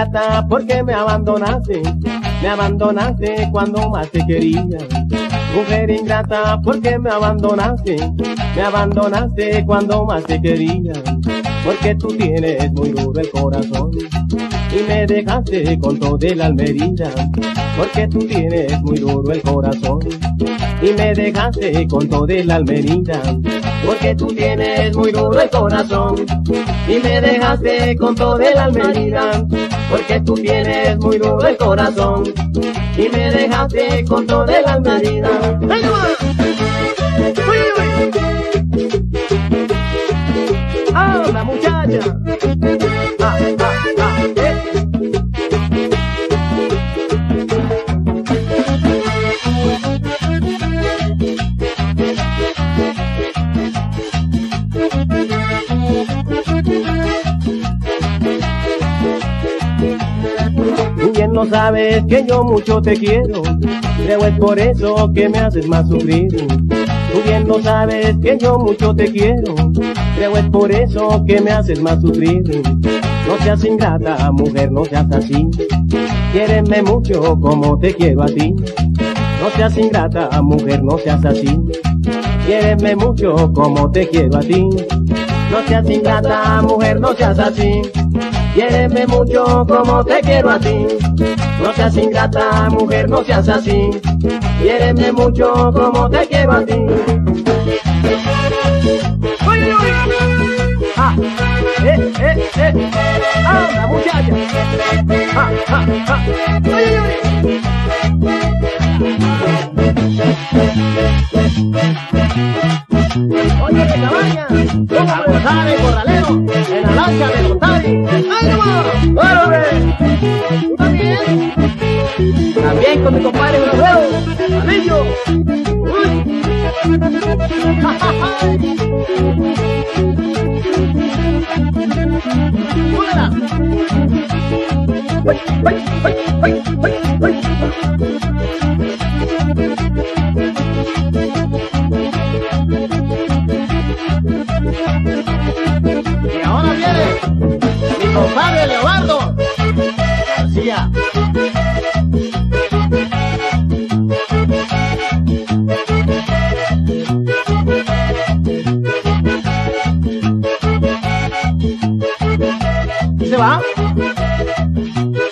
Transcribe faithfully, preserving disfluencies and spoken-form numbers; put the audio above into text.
ingrata, porque me abandonaste, me abandonaste cuando más te quería. Mujer ingrata, porque me abandonaste, me abandonaste cuando más te quería. Porque tú tienes muy duro el corazón y me dejaste con todo el alma herida. Porque tú tienes muy duro el corazón y me dejaste con todo el alma herida. Porque tú tienes muy duro el corazón y me dejaste con todo el alma herida. Porque tú tienes muy duro el corazón y me dejaste con todo el alma herida. ¡Ah, la muchacha! ¡Ah, ah, ah! ¿Eh? Tú bien lo sabes que yo mucho te quiero, creo es por eso que me haces más sufrir. Tú bien lo sabes que yo mucho te quiero, creo es por eso que me haces más sufrir. No seas ingrata, mujer, no seas así, quiéreme mucho como te quiero a ti. No seas ingrata, mujer, no seas así, quiéreme mucho como te quiero a ti. No seas ingrata, mujer, no seas así, quiéreme mucho como te quiero a ti. No seas ingrata, mujer, no seas así, quiéreme mucho como te quiero a ti. ¡Oye, oye! ¡Ah! ¡Eh, eh, eh! ¡Ah, la muchacha! ¡Ah, ah, ah! ¡Oye, oye! Oye, que cabaña, a gozar el corralero, en la lancha de Rotari. ¡Ay, no! ¡Órale! ¿Tú también? También con mi compadre Grosero, Anillo. ¡Uy! ¡Ja, ja, ja! ¡Súbela! ¡Uy, uy, uy, uy, uy, uy! Y ahora viene mi compadre Leobardo García. ¿Y se va?